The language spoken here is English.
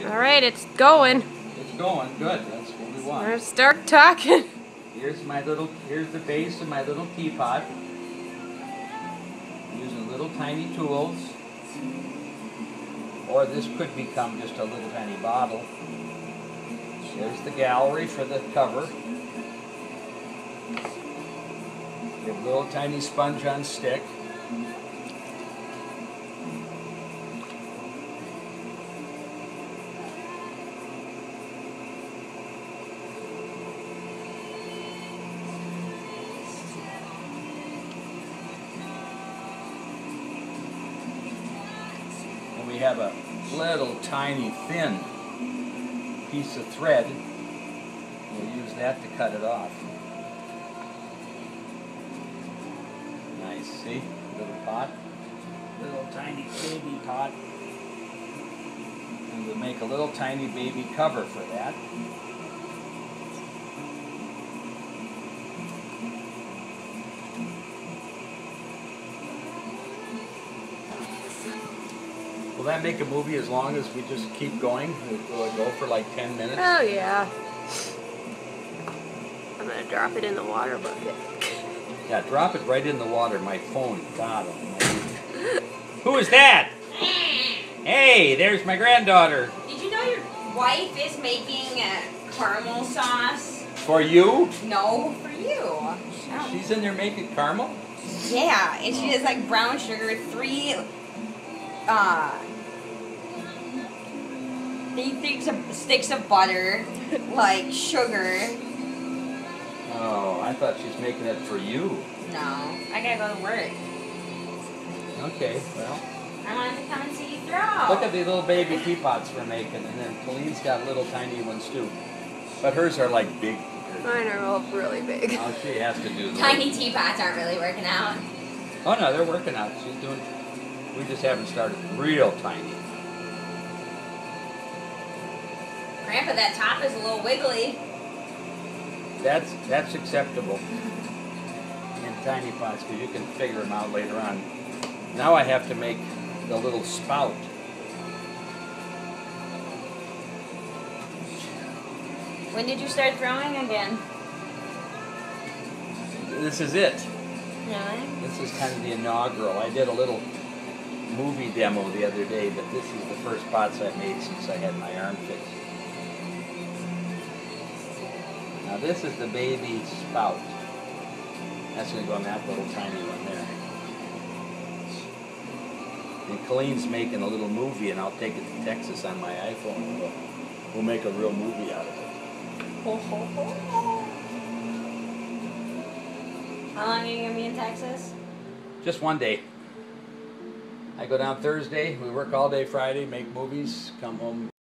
All right, it's going. It's going good. That's what we want. Let's start talking. Here's the base of my little teapot. Using little tiny tools. Or this could become just a little tiny bottle. There's the gallery for the cover. You have a little tiny sponge on stick. And we have a little tiny thin piece of thread. We'll use that to cut it off. Nice, see? Little pot. Little tiny baby pot. And we'll make a little tiny baby cover for that. Will that make a movie as long as we just keep going? Will it go for like 10 minutes? Oh yeah. I'm gonna drop it in the water bucket. Yeah, drop it right in the water. My phone. God almighty. Who is that? Hey, there's my granddaughter. Did you know your wife is making caramel sauce? For you? No, for you. She's in there making caramel? Yeah, and she has like brown sugar, three sticks of butter, like sugar. Oh, I thought she's making it for you. No, I gotta go to work. Okay, well. I wanted to come and see you throw. Look at the little baby teapots we're making, and then Colleen's got little tiny ones too. But hers are like big. Mine are all really big. Oh, she has to do those. Tiny teapots aren't really working out. Oh no, they're working out. She's doing. We just haven't started real tiny. Grandpa, that top is a little wiggly. That's acceptable in tiny pots because you can figure them out later on. Now I have to make the little spout. When did you start throwing again? This is it. Really? This is kind of the inaugural. I did a little movie demo the other day, but this is the first pots I've made since I had my arm fixed. Now this is the baby spout. That's going to go in that little tiny one there. And Colleen's making a little movie, and I'll take it to Texas on my iPhone. We'll make a real movie out of it. How long are you going to be in Texas? Just one day. I go down Thursday, we work all day Friday, make movies, come home